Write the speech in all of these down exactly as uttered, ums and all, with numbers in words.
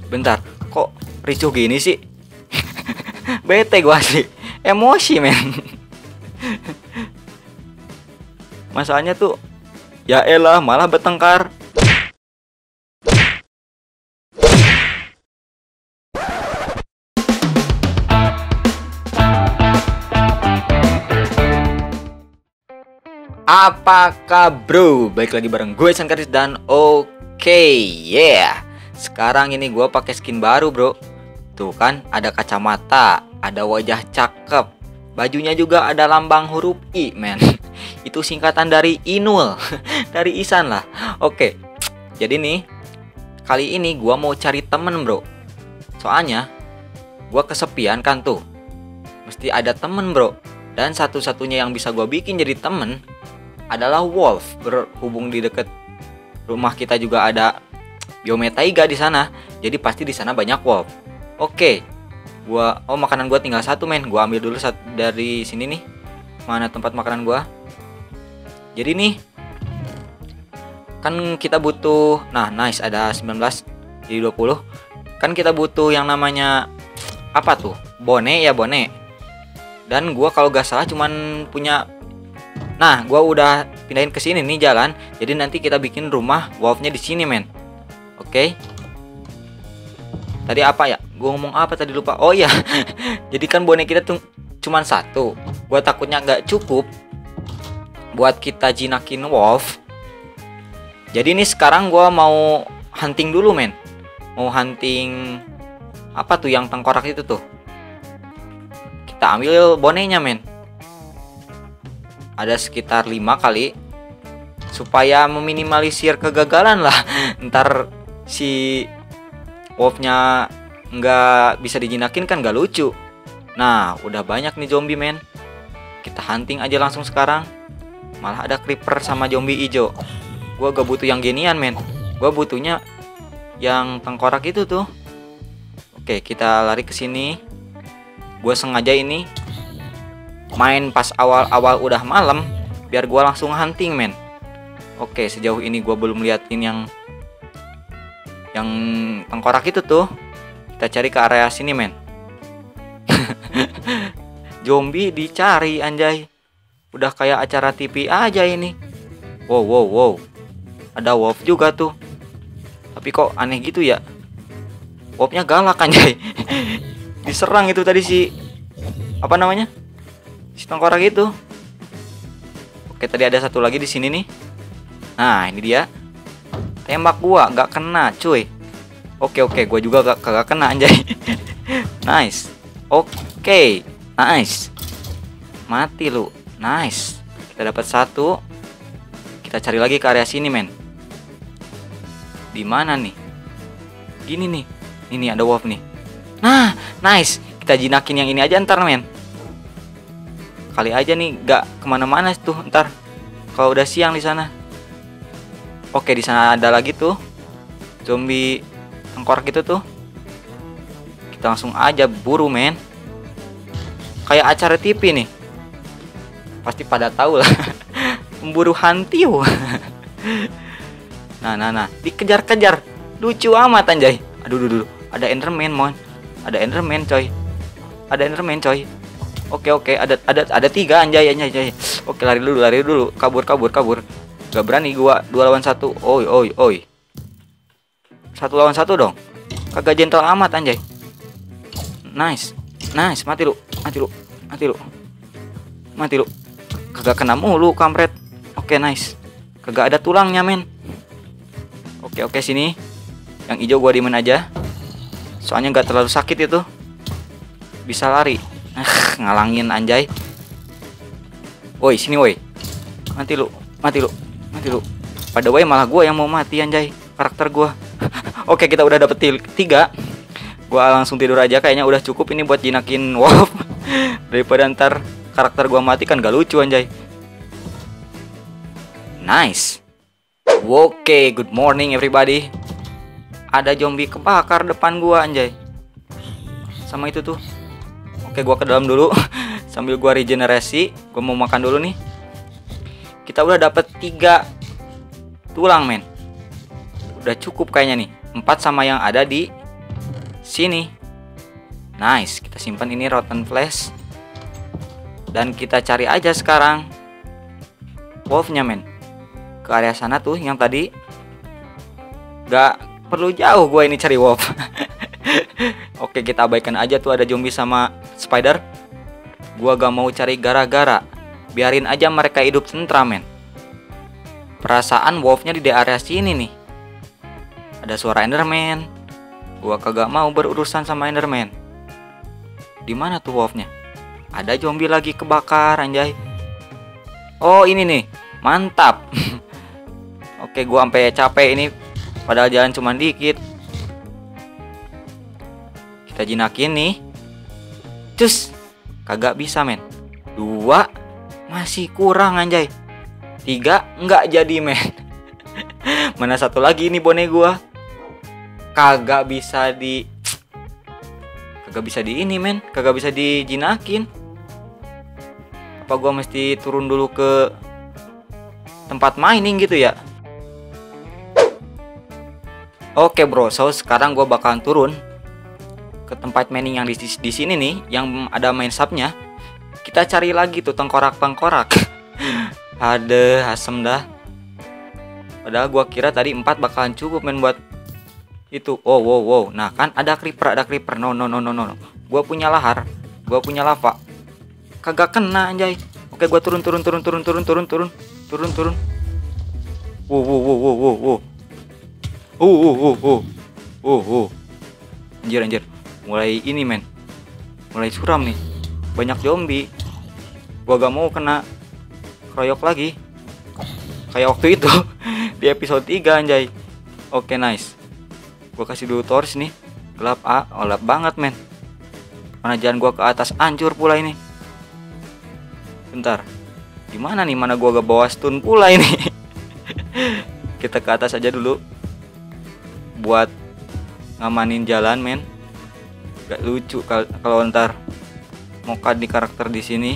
Bentar, kok ricuh gini sih? Bete gua sih, emosi men. Masalahnya tuh, ya elah malah bertengkar. Apakah bro? Baik lagi bareng gue Sankaris dan oke okay, yeah. Sekarang ini gue pakai skin baru bro. Tuh kan ada kacamata, ada wajah cakep, bajunya juga ada lambang huruf I men. Itu singkatan dari Inul. Dari Isan lah. Oke, jadi nih kali ini gue mau cari temen bro. Soalnya gue kesepian kan tuh, mesti ada temen bro. Dan satu-satunya yang bisa gue bikin jadi temen adalah wolf. Berhubung di deket rumah kita juga ada biome taiga di sana, jadi pasti di sana banyak wolf. Oke, gua oh makanan gua tinggal satu men. Gua ambil dulu satu dari sini nih. Mana tempat makanan gua? Jadi nih kan kita butuh, nah nice ada sembilan belas jadi dua puluh. Kan kita butuh yang namanya apa tuh? Bone ya bone. Dan gua kalau gak salah cuman punya. Nah, gua udah pindahin ke sini nih jalan. Jadi nanti kita bikin rumah wolfnya di sini, men. Oke. Okay. Tadi apa ya? Gua ngomong apa tadi lupa. Oh iya. Jadi kan bonek kita tuh cuman satu. Gua takutnya nggak cukup buat kita jinakin wolf. Jadi ini sekarang gua mau hunting dulu, men. Mau hunting apa tuh yang tengkorak itu tuh? Kita ambil bonenya, men. Ada sekitar lima kali supaya meminimalisir kegagalan lah. Ntar si wolfnya nggak bisa dijinakin kan gak lucu. Nah udah banyak nih zombie men. Kita hunting aja langsung sekarang. Malah ada creeper sama zombie hijau. Gua gak butuh yang genian men. Gua butuhnya yang tengkorak itu tuh. Oke kita lari ke sini. Gua sengaja ini main pas awal-awal udah malam biar gua langsung hunting men. Oke sejauh ini gua belum liatin yang yang tengkorak itu tuh. Kita cari ke area sini men. Zombie dicari anjay. Udah kayak acara T V aja ini. Wow wow wow. Ada wolf juga tuh. Tapi kok aneh gitu ya. Wolfnya galak anjay. Diserang itu tadi si apa namanya? Si tengkorak itu. Oke tadi ada satu lagi di sini nih. Nah ini dia. Tembak gua nggak kena cuy. Oke oke gua juga gak, gak kena anjay. Nice. Oke nice. Mati lu. Nice. Kita dapat satu. Kita cari lagi ke area sini men. Di mana nih? Gini nih. Ini ada wolf nih. Nah nice. Kita jinakin yang ini aja ntar men. Kali aja nih gak kemana-mana tuh ntar kalau udah siang di sana. Oke di sana ada lagi tuh zombie tengkorak itu tuh. Kita langsung aja buru men. Kayak acara T V nih. Pasti pada tahu lah. Pemburu hantu. Nah nah nah dikejar-kejar. Lucu amat anjay. Aduh aduh, aduh. Ada enderman mon. Ada enderman coy. Ada enderman coy. Oke oke ada ada ada tiga anjay anjay anjay. Oke lari dulu lari dulu kabur kabur kabur. Gak berani gua dua lawan satu. Oi oi oi. Satu lawan satu dong. Kagak gentle amat anjay. Nice nice mati lu mati lu mati lu mati lu. Kagak kena mulu kampret. Oke nice. Kagak ada tulangnya men. Oke oke sini. Yang hijau gua diemin aja. Soalnya nggak terlalu sakit itu. Bisa lari. Ngalangin anjay. Woi sini woi. Mati lu mati lu mati lu. Pada way malah gue yang mau mati anjay. Karakter gue. Oke kita udah dapet tiga. Gue langsung tidur aja. Kayaknya udah cukup ini buat jinakin wolf. Daripada ntar karakter gue mati kan gak lucu anjay. Nice. Oke good morning everybody. Ada zombie kebakar depan gue anjay. Sama itu tuh. Oke gua ke dalam dulu. Sambil gua regenerasi. Gua mau makan dulu nih. Kita udah dapet tiga tulang men. Udah cukup kayaknya nih. Empat sama yang ada di sini. Nice, kita simpan ini rotten flesh. Dan kita cari aja sekarang wolfnya men. Ke area sana tuh yang tadi. Gak perlu jauh gue ini cari wolf. Oke, kita abaikan aja tuh ada zombie sama spider. Gua gak mau cari gara-gara. Biarin aja mereka hidup tentram men. Perasaan wolfnya di area sini nih. Ada suara enderman. Gua kagak mau berurusan sama enderman. Dimana tuh wolfnya? Ada zombie lagi kebakar anjay. Oh ini nih, mantap. Oke, gua sampai capek ini. Padahal jalan cuma dikit. Kita jinakin nih. Cus, kagak bisa men. Dua, masih kurang anjay. Tiga, nggak jadi men. Mana satu lagi nih bone gua. Kagak bisa di Kagak bisa di ini men. Kagak bisa dijinakin. Apa gua mesti turun dulu ke tempat mining gitu ya? Oke bro, so sekarang gue bakalan turun ke tempat mining yang di, di sini nih, yang ada main subnya. Kita cari lagi tuh tengkorak-tengkorak. Ada asem dah. Padahal gue kira tadi empat bakalan cukup main buat itu. Oh wow wow. Nah kan ada creeper, ada creeper. No no no no no. Gue punya lahar, gue punya lava. Kagak kena anjay. Oke, gue turun turun turun turun turun turun turun turun turun. Wow wow wow wow wow. wow. Uh, uh, uh, uh, uh, uh, anjir, anjir, mulai ini men, mulai suram nih, banyak zombie. Gua gak mau kena keroyok lagi, kayak waktu itu di episode tiga anjay. Oke nice, gua kasih dulu torch nih, gelap ah, oh, gelap banget men. Mana jalan gua ke atas, hancur pula ini. Bentar, gimana nih, mana gua gak bawa stun pula ini. Kita ke atas aja dulu. Buat ngamanin jalan men. Gak lucu kalau ntar moka di karakter di sini.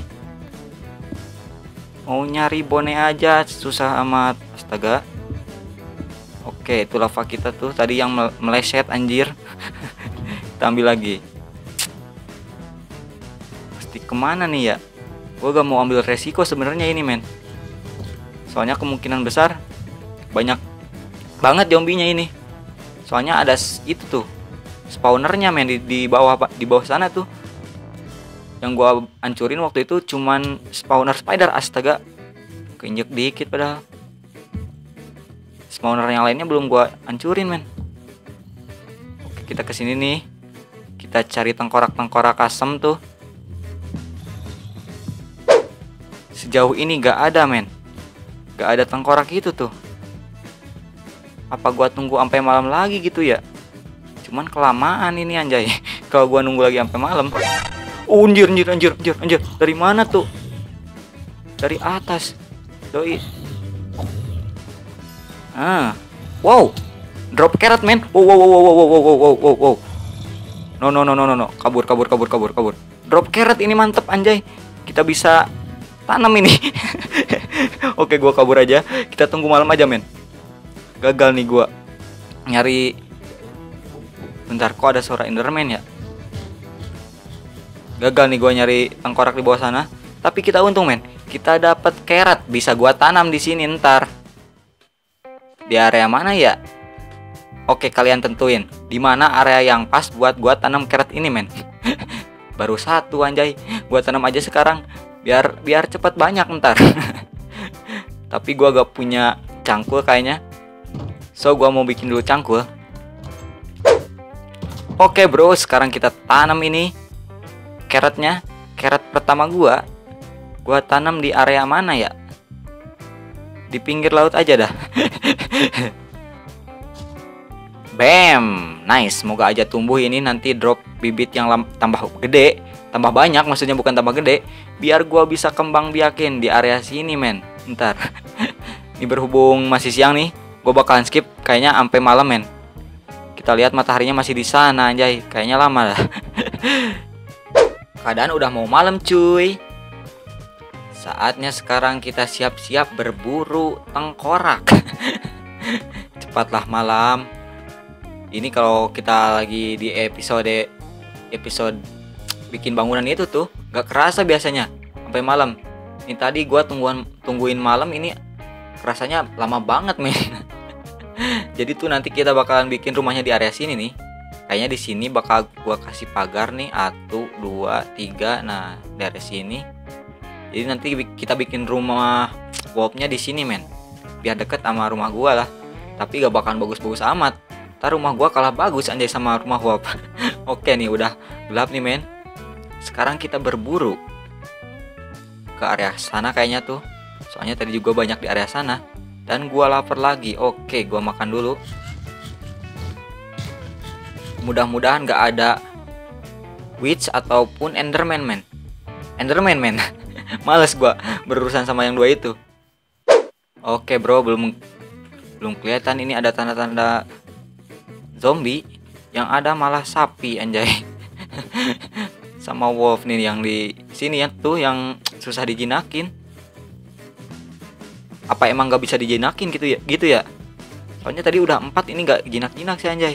Mau nyari bone aja susah amat. Astaga. Oke, itu lava kita tuh tadi yang meleset anjir. Kita ambil lagi. Pasti kemana nih ya? Gue gak mau ambil resiko sebenarnya ini men. Soalnya kemungkinan besar banyak banget zombinya ini. Soalnya ada itu tuh spawnernya men di, di bawah di bawah sana tuh. Yang gua hancurin waktu itu cuman spawner spider. Astaga, keinjek dikit padahal. Spawner yang lainnya belum gua hancurin men. Oke, kita kesini nih. Kita cari tengkorak-tengkorak asem tuh. Sejauh ini gak ada men. Gak ada tengkorak itu tuh. Apa gua tunggu sampai malam lagi gitu ya? Cuman kelamaan ini anjay. Kalau gua nunggu lagi sampai malam. Oh, anjir, anjir, anjir, anjir, anjir. Dari mana tuh? Dari atas. Doi. Ah. Wow. Drop carrot, men. Wow, wow, wow, wow, wow, wow, wow, wow, wow. No, no, no, no, no, no. Kabur, kabur, kabur, kabur, kabur. Drop carrot ini mantep anjay. Kita bisa tanam ini. Oke, gua kabur aja. Kita tunggu malam aja, men. Gagal nih gua nyari. Bentar, kok ada suara enderman ya? Gagal nih gua nyari tengkorak di bawah sana. Tapi kita untung men, kita dapat carrot, bisa gua tanam di sini ntar. Di area mana ya? Oke, kalian tentuin di mana area yang pas buat gua tanam carrot ini men. Baru satu anjay, gua tanam aja sekarang biar biar cepat banyak ntar. Tapi gua gak punya cangkul kayaknya. So gua mau bikin dulu cangkul. Oke bro, sekarang kita tanam ini carrotnya. Carrot pertama gua Gua tanam di area mana ya? Di pinggir laut aja dah. Bam, nice. Semoga aja tumbuh ini nanti drop bibit yang tambah gede, tambah banyak maksudnya, bukan tambah gede. Biar gua bisa kembang biakin di area sini men. Ntar. Ini berhubung masih siang nih, gue bakalan skip kayaknya sampai malam men. Kita lihat mataharinya masih di sana anjay, kayaknya lama lah. Keadaan udah mau malam cuy. Saatnya sekarang kita siap-siap berburu tengkorak. Cepatlah malam. Ini kalau kita lagi di episode episode bikin bangunan itu tuh gak kerasa biasanya sampai malam. Ini tadi gua tungguan tungguin malam, ini rasanya lama banget men. Jadi tuh nanti kita bakalan bikin rumahnya di area sini nih. Kayaknya di sini bakal gua kasih pagar nih, satu, dua, tiga. Nah, dari sini. Jadi nanti kita bikin rumah wolfnya di sini men. Biar deket sama rumah gua lah. Tapi gak bakalan bagus-bagus amat. Ntar rumah gua kalah bagus anjay sama rumah wolf. Oke nih, udah gelap nih men. Sekarang kita berburu ke area sana kayaknya tuh. Soalnya tadi juga banyak di area sana. Dan gua lapar lagi. Oke, gua makan dulu. Mudah-mudahan gak ada witch ataupun enderman men. Enderman men. Males gua berurusan sama yang dua itu. Oke bro, belum belum kelihatan ini ada tanda-tanda zombie. Yang ada malah sapi anjay. Sama wolf nih yang di sini ya tuh yang susah dijinakin. Apa emang gak bisa dijinakin gitu ya? Gitu ya. Soalnya tadi udah empat, ini gak jinak-jinak sih anjay.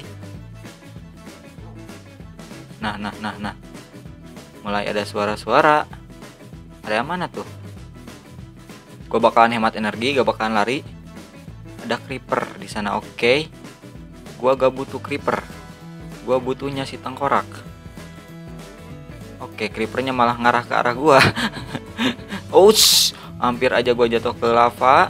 Nah, nah, nah, nah. Mulai ada suara-suara. Area mana tuh? Gue bakalan hemat energi, gak bakalan lari. Ada creeper di sana, oke. Okay. Gue gak butuh creeper. Gue butuhnya si tengkorak. Oke, creepernya malah ngarah ke arah gua. Ouch, hampir aja gua jatuh ke lava.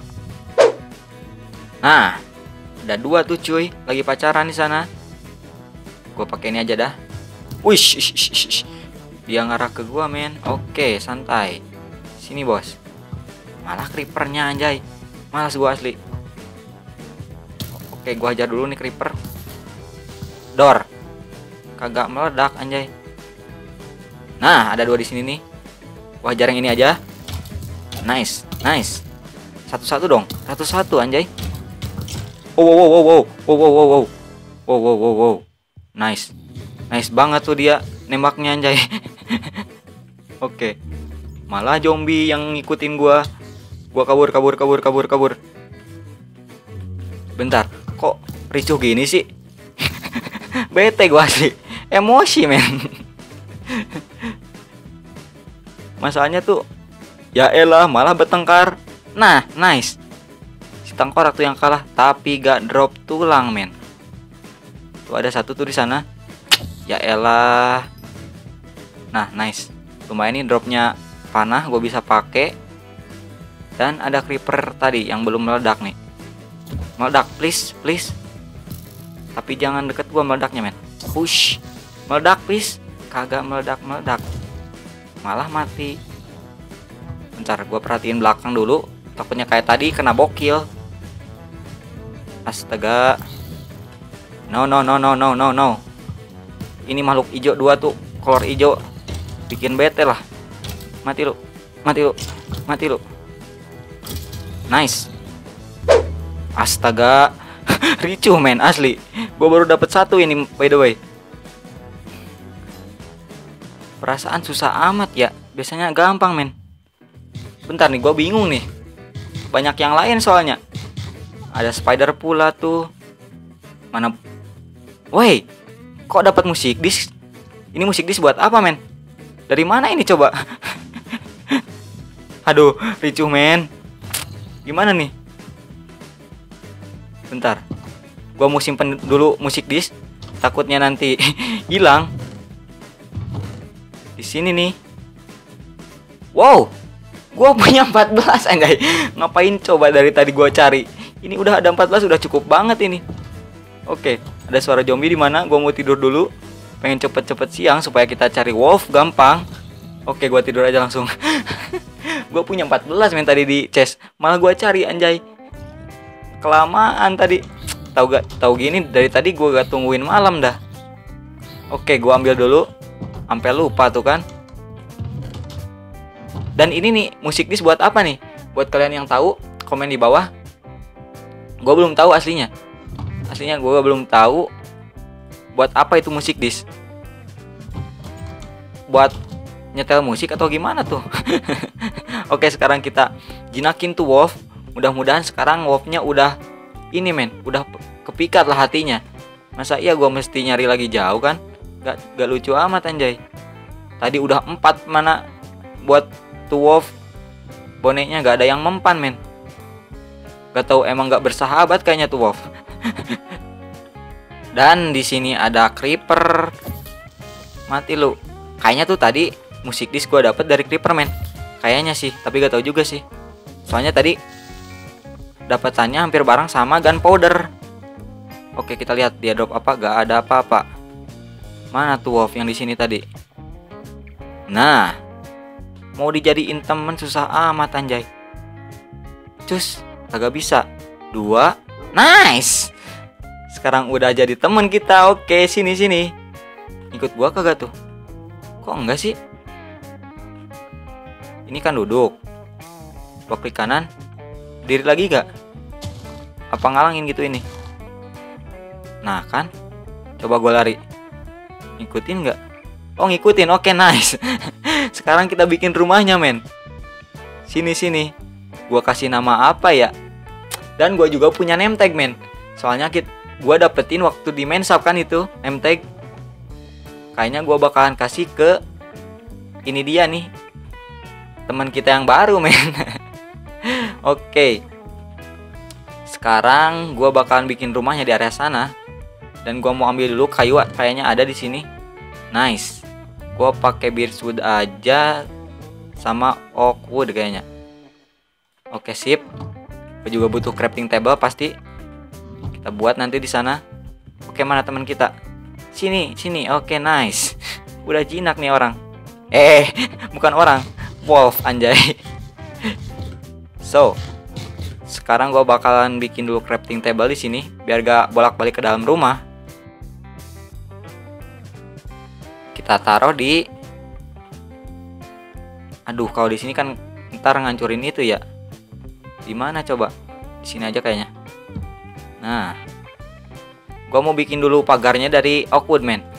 Nah, ada dua tuh cuy, lagi pacaran di sana. Gua pakai ini aja dah. Wish, dia ngarah ke gua men. Oke, santai. Sini bos. Malah creepernya anjay. Malas gua asli. Oke, gua hajar dulu nih creeper. Dor. Kagak meledak anjay. Nah, ada dua di sini nih. Wah, jarang ini aja. Nice, nice. Satu-satu dong. Satu-satu anjay. Oh, wow, wow, wow, wow, wow, wow, wow, wow, wow, wow, wow. Nice, nice banget tuh dia nembaknya anjay. Oke. Malah zombie yang ngikutin gua. Gua kabur, kabur, kabur, kabur, kabur. Bentar, kok ricuh gini sih? Bete gua sih. Emosi men. Masalahnya tuh ya elah malah bertengkar. Nah, nice. Si tengkorak tuh yang kalah tapi gak drop tulang men. Tuh ada satu tuh di sana. Ya elah. Nah, nice. Lumayan nih dropnya panah, gue bisa pakai. Dan ada creeper tadi yang belum meledak nih. Meledak please, please. Tapi jangan deket gua meledaknya men. Push. Meledak please. Kagak meledak-meledak. Malah mati. Bentar, gue perhatiin belakang dulu. Takutnya kayak tadi kena bokil. Astaga. No no no no no no no. Ini makhluk hijau dua tuh, kolor hijau. Bikin bete lah. Mati lu. Mati lu. Mati lu. Nice. Astaga. Ricuh men asli. Gue baru dapet satu ini by the way. Perasaan susah amat ya. Biasanya gampang men. Bentar nih, gue bingung nih. Banyak yang lain soalnya. Ada spider pula tuh. Mana? Woi, kok dapat musik disc? Ini musik disc buat apa men? Dari mana ini coba? Aduh, ricuh men. Gimana nih? Bentar. Gue mau simpen dulu musik disc. Takutnya nanti hilang. Di sini nih. Wow, gue punya empat belas anjay. Ngapain coba dari tadi gue cari? Ini udah ada empat belas, udah cukup banget ini. Oke, ada suara zombie di mana? Gue mau tidur dulu. Pengen cepet-cepet siang supaya kita cari wolf gampang. Oke, gue tidur aja langsung. Gue punya empat belas men tadi di chest. Malah gue cari anjay. Kelamaan tadi. Tahu gak? Tahu gini dari tadi gue gak tungguin malam dah. Oke, gue ambil dulu. Sampai lupa tuh kan. Dan ini nih musik disc buat apa nih? Buat kalian yang tahu, komen di bawah. Gue belum tahu aslinya. Aslinya gue belum tahu buat apa itu musik disc. Buat nyetel musik atau gimana tuh? Oke, sekarang kita jinakin tuh wolf. Mudah-mudahan sekarang wolfnya udah ini men, udah kepikat lah hatinya. Masa iya gua mesti nyari lagi jauh kan? Gak, gak lucu amat anjay. Tadi udah empat, mana buat two wolf boneknya gak ada yang mempan men. Gak tahu emang gak bersahabat kayaknya two wolf. Dan di sini ada creeper. Mati lu. Kayaknya tuh tadi musik disc gua dapet dari creeper men. Kayaknya sih, tapi gak tahu juga sih. Soalnya tadi dapatannya hampir bareng sama gunpowder. Oke, kita lihat dia drop apa. Gak ada apa-apa. Mana tuh wolf yang di sini tadi? Nah, mau dijadiin temen susah amat anjay. Cus, kagak bisa. Dua, nice. Sekarang udah jadi temen kita. Oke, sini sini. Ikut gua kagak tuh? Kok enggak sih? Ini kan duduk. Gua klik kanan. Diri lagi gak? Apa ngalangin gitu ini? Nah kan, coba gue lari. Ngikutin gak? Oh ngikutin, oke nice. Sekarang kita bikin rumahnya men. Sini sini. Gue kasih nama apa ya? Dan gue juga punya name tag men. Soalnya gue dapetin waktu di main shop kan itu name tag. Kayaknya gue bakalan kasih ke ini dia nih, teman kita yang baru men. Oke. Sekarang gue bakalan bikin rumahnya di area sana. Dan gue mau ambil dulu kayu, kayaknya ada di sini. Nice. Gue pakai birchwood aja sama oak wood kayaknya. Oke sip. Gue juga butuh crafting table pasti. Kita buat nanti di sana. Oke, mana teman kita? Sini, sini. Oke nice. Udah jinak nih orang. Eh, bukan orang. Wolf anjay. So, sekarang gue bakalan bikin dulu crafting table di sini biar gak bolak-balik ke dalam rumah. Kita taruh di. Aduh, kalau di sini kan ntar ngancurin itu ya. Di mana coba? Di sini aja kayaknya. Nah, gue mau bikin dulu pagarnya dari oak wood man.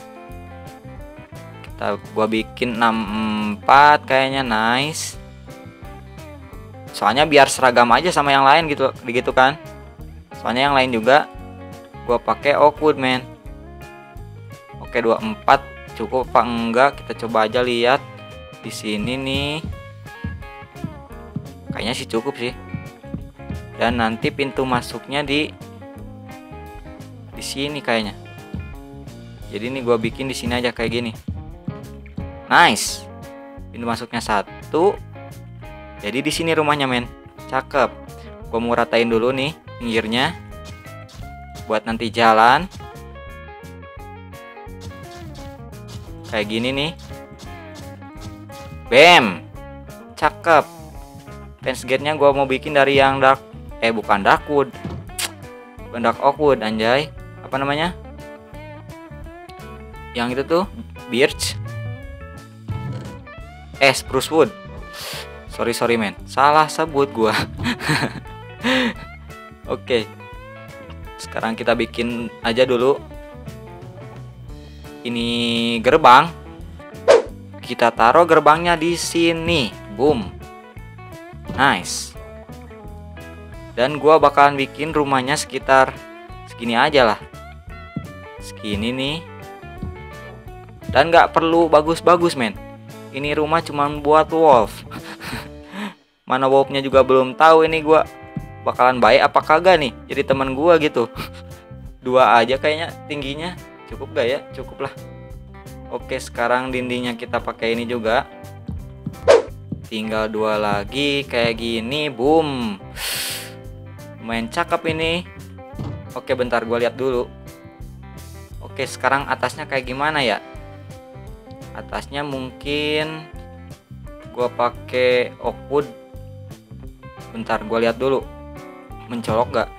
Kita gue bikin enam empat kayaknya nice. Soalnya biar seragam aja sama yang lain gitu, begitu kan. Soalnya yang lain juga gue pakai oak wood man. Oke, dua puluh empat cukup apa enggak? Kita coba aja lihat di sini nih. Kayaknya sih cukup sih. Dan nanti pintu masuknya di di sini kayaknya. Jadi ini gue bikin di sini aja kayak gini. Nice. Pintu masuknya satu. Jadi di sini rumahnya men. Cakep. Gue mau ratain dulu nih pinggirnya buat nanti jalan. Kayak gini nih. Bam. Cakep. Fence gate-nya gue mau bikin dari yang dark. Eh bukan dark wood. Bukan dark oak wood anjay. Apa namanya? Yang itu tuh birch. Eh spruce wood. Sorry sorry men. Salah sebut gue. Oke. Sekarang kita bikin aja dulu ini gerbang. Kita taruh gerbangnya di sini. Boom. Nice. Dan gua bakalan bikin rumahnya sekitar segini aja lah. Segini nih. Dan nggak perlu bagus-bagus men. Ini rumah cuma buat wolf. Mana wolfnya juga belum tahu ini gua bakalan baik apa kagak nih. Jadi teman gua gitu. Dua aja kayaknya tingginya. Cukup gak ya? Cukup lah. Oke, sekarang dindingnya kita pakai ini juga. Tinggal dua lagi kayak gini. Boom. Lumayan cakep ini. Oke, bentar gue lihat dulu. Oke, sekarang atasnya kayak gimana ya? Atasnya mungkin gue pakai oak wood. Bentar gue lihat dulu. Mencolok gak?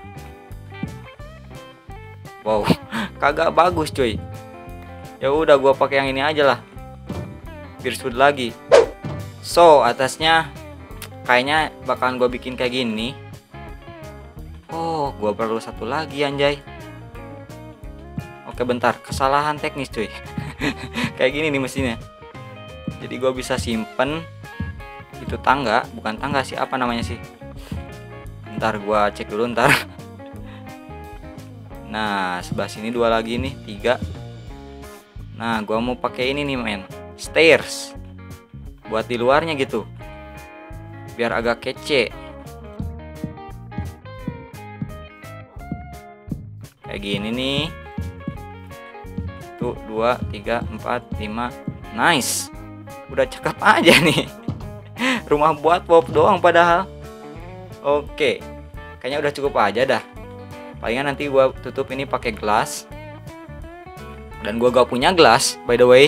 Wow, kagak bagus cuy. Ya udah gua pakai yang ini aja lah. Birchwood lagi. So, atasnya kayaknya bakalan gua bikin kayak gini. Oh, gua perlu satu lagi anjay. Oke, bentar. Kesalahan teknis cuy. Kayak gini nih mesinnya. Jadi gua bisa simpen itu tangga, bukan tangga sih, apa namanya sih? Bentar gua cek dulu ntar. Nah, sebelah sini dua lagi nih, tiga. Nah, gua mau pakai ini nih, men. Stairs. Buat di luarnya gitu. Biar agak kece. Kayak gini nih. Tuh, dua, tiga, empat, lima. Nice. Udah cakep aja nih. Rumah buat pop doang padahal. Oke. Kayaknya udah cukup aja dah. Palingan nanti gua tutup ini pakai gelas. Dan gua gak punya gelas, by the way.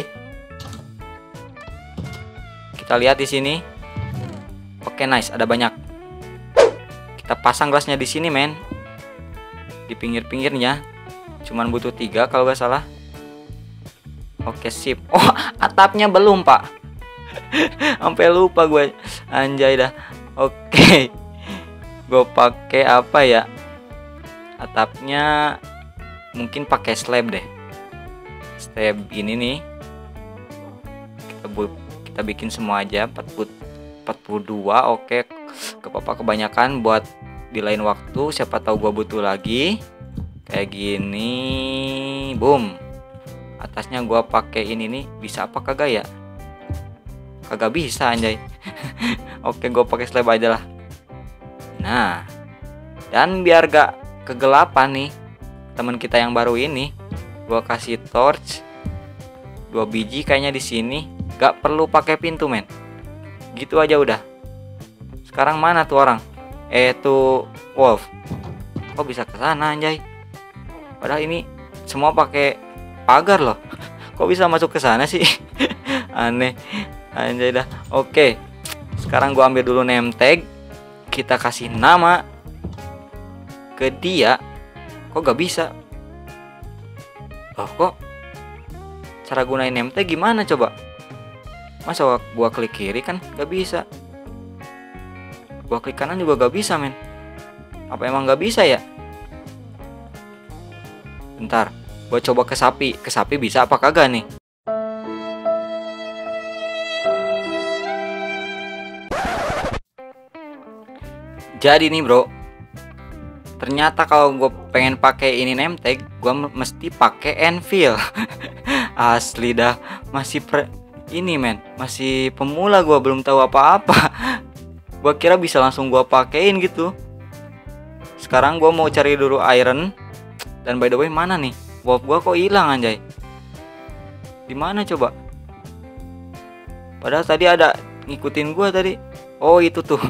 Kita lihat di sini. Oke, nice, ada banyak. Kita pasang gelasnya di sini, men. Di pinggir-pinggirnya. Cuman butuh tiga kalau gak salah. Oke, sip. Oh, atapnya belum, Pak. Sampai lupa gue. Anjay dah. Oke. Gue pakai apa ya? Atapnya mungkin pakai slab deh. Slab ini nih. Kita bu kita bikin semua aja empat puluh dua. Oke. Gak apa-apa, kebanyakan buat di lain waktu. Siapa tahu gue butuh lagi. Kayak gini. Boom. Atasnya gue pakai ini nih. Bisa apa kagak ya? Kagak bisa, anjay. Oke, gue pakai slab aja lah. Nah, dan biar gak kegelapan nih, teman kita yang baru ini, gue kasih torch dua biji kayaknya di sini. Gak perlu pakai pintu, men. Gitu aja udah. Sekarang mana tuh orang? Eh tuh Wolf. Kok bisa ke sana, anjay? Padahal ini semua pakai pagar loh. Kok bisa masuk ke sana sih? Aneh. Anjay dah. Oke. Sekarang gua ambil dulu name tag. Kita kasih nama ke dia. Kok gak bisa? Loh, kok cara gunain name tag gimana coba? Masa gua klik kiri kan gak bisa? Gua klik kanan juga gak bisa, men. Apa emang gak bisa ya? Bentar, gua coba ke sapi. Ke sapi bisa apa kagak nih? Jadi nih bro, ternyata kalau gue pengen pakai ini name tag, gue mesti pakai Anvil. Asli dah, masih pre ini men, masih pemula, gue belum tahu apa-apa. Gue kira bisa langsung gue pakein gitu. Sekarang gue mau cari dulu iron. Dan by the way, mana nih? Wolf gue kok hilang, anjay? Di mana coba? Padahal tadi ada ngikutin gue tadi. Oh, itu tuh.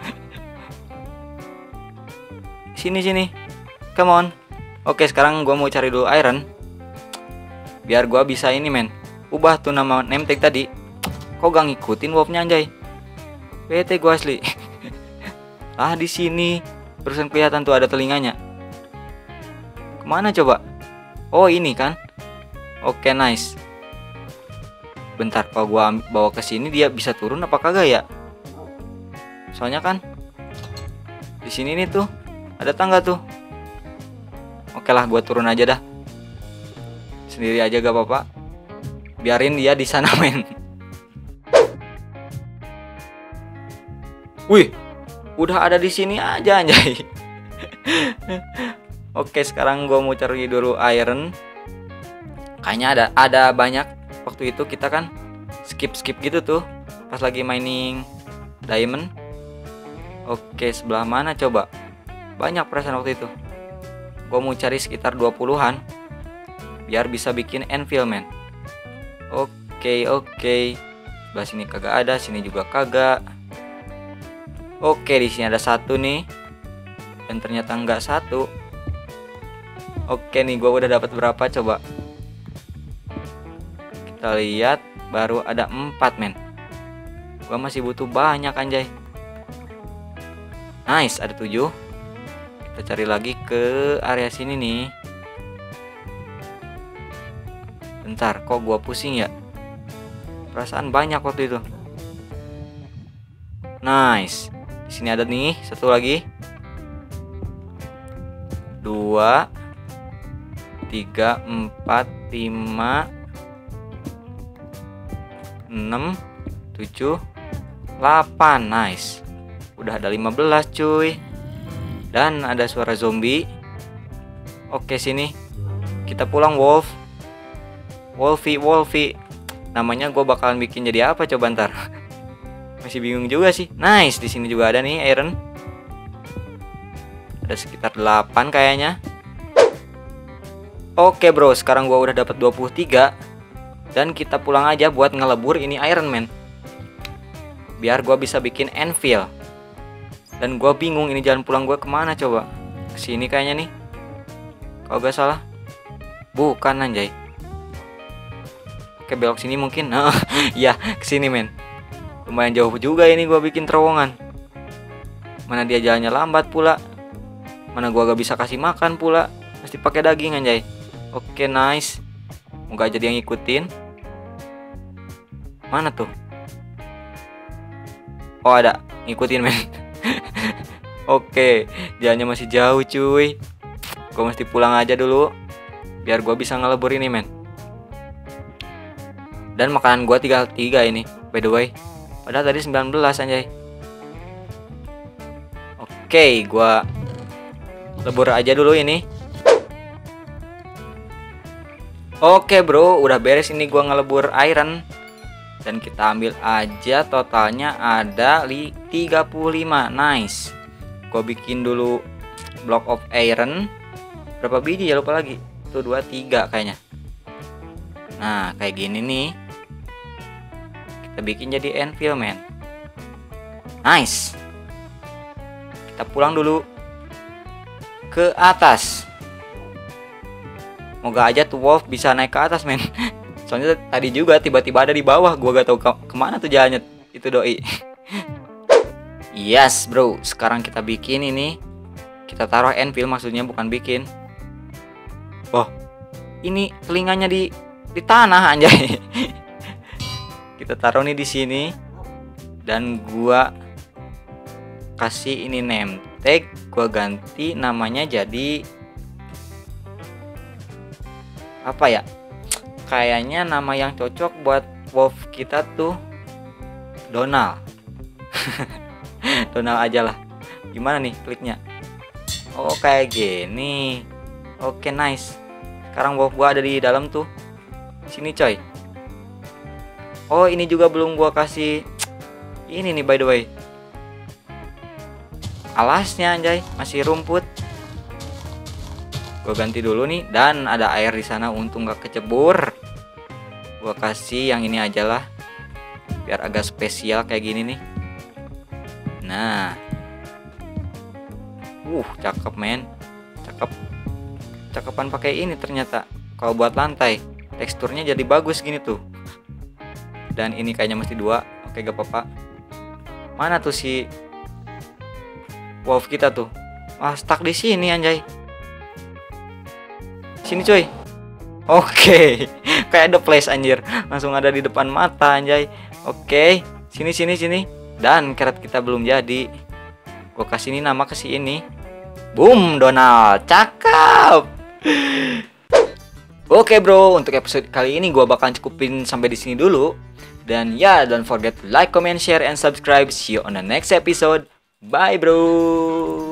Sini sini, come on. Oke, sekarang gue mau cari dulu iron. Biar gue bisa ini men, ubah tuh nama name tag tadi. Kok gak ngikutin wolfnya, anjay? Bete gue asli. Ah, di sini barusan kelihatan tuh ada telinganya. Kemana coba? Oh, ini kan. Oke, nice. Bentar, kalau gue bawa ke sini dia bisa turun apa kagak ya? Soalnya kan di sini nih tuh ada tangga tuh. Oke lah, gue turun aja dah. Sendiri aja gak apa-apa. Biarin dia di sana, men. Wih, udah ada di sini aja, anjay. Oke, sekarang gue mau cari dulu iron. Kayaknya ada ada banyak. Waktu itu kita kan skip-skip gitu tuh pas lagi mining diamond. Oke, sebelah mana coba? Banyak perasaan waktu itu. Gue mau cari sekitar dua puluhan biar bisa bikin anvil, men. Oke, oke. Sebelah sini kagak ada, sini juga kagak. Oke, di sini ada satu nih. Dan ternyata enggak satu. Oke nih, gue udah dapat berapa coba? Kita lihat, baru ada empat, men. Gue masih butuh banyak, anjay. Nice, ada tujuh. Kita cari lagi ke area sini nih. Bentar, kok gua pusing ya? Perasaan banyak waktu itu. Nice. Di sini ada nih satu lagi. Dua, tiga, empat, lima, enam, tujuh, delapan. Nice. Udah ada lima belas, cuy. Dan ada suara zombie. Oke, sini. Kita pulang, Wolf. Wolfie, Wolfie. Namanya gue bakalan bikin jadi apa coba ntar? Masih bingung juga sih. Nice, di sini juga ada nih iron. Ada sekitar delapan kayaknya. Oke, bro, sekarang gue udah dapat dua puluh tiga. Dan kita pulang aja buat ngelebur ini Iron Man. Biar gue bisa bikin anvil. Dan gue bingung ini jalan pulang gue kemana coba. Kesini kayaknya nih. Kalau gak salah. Bukan, anjay. Oke, belok sini mungkin. Nah, ya, kesini men. Lumayan jauh juga ini gue bikin terowongan. Mana dia jalannya lambat pula. Mana gue gak bisa kasih makan pula. Mesti pakai daging, anjay. Oke, nice. Moga aja dia ngikutin. Mana tuh? Oh, ada. Ngikutin men. Oke, jalannya masih jauh cuy. Gue mesti pulang aja dulu. Biar gue bisa ngelebur ini men. Dan makanan gue tinggal tiga ini, by the way. Padahal tadi sembilan belas anjay. Oke, gue lebur aja dulu ini. Oke bro, udah beres ini gue ngelebur iron. Dan kita ambil aja, totalnya ada tiga puluh lima. Nice. Gue bikin dulu block of iron. Berapa biji ya, lupa lagi. Tuh dua, tiga kayaknya. Nah kayak gini nih. Kita bikin jadi anvil man. Nice. Kita pulang dulu ke atas. Moga aja tuh Wolf bisa naik ke atas men. Soalnya tadi juga tiba-tiba ada di bawah. Gua gak tahu ke kemana tuh jalannya. Itu doi. Yes bro, sekarang kita bikin ini. Kita taruh anvil, maksudnya bukan bikin. Oh, ini telinganya di di tanah anjay. Kita taruh nih di sini. Dan gua kasih ini name tag. Gua ganti namanya jadi apa ya? Kayaknya nama yang cocok buat Wolf kita tuh Donald. Donald aja lah. Gimana nih kliknya? Oh kayak gini. Oke nice. Sekarang Wolf gua ada di dalam tuh. Sini coy. Oh ini juga belum gua kasih. Ini nih by the way. Alasnya anjay, masih rumput. Gue ganti dulu nih, dan ada air di sana, untung gak kecebur. Gue kasih yang ini aja lah, biar agak spesial kayak gini nih. Nah, uh, cakep men, cakep, cakepan pakai ini ternyata. Kalau buat lantai, teksturnya jadi bagus gini tuh. Dan ini kayaknya mesti dua, oke gak apa-apa. Mana tuh si Wolf kita tuh? Wah, stuck di sini anjay. Sini coy. Oke. Kayak ada flash anjir. Langsung ada di depan mata anjay. Oke. Sini sini sini. Dan carrot kita belum jadi. Gue kasih ini nama ke si ini. Boom, Donald. Cakep. Oke bro, untuk episode kali ini gue bakal cukupin sampai di sini dulu. Dan ya, don't forget to like, comment, share, and subscribe. See you on the next episode. Bye bro.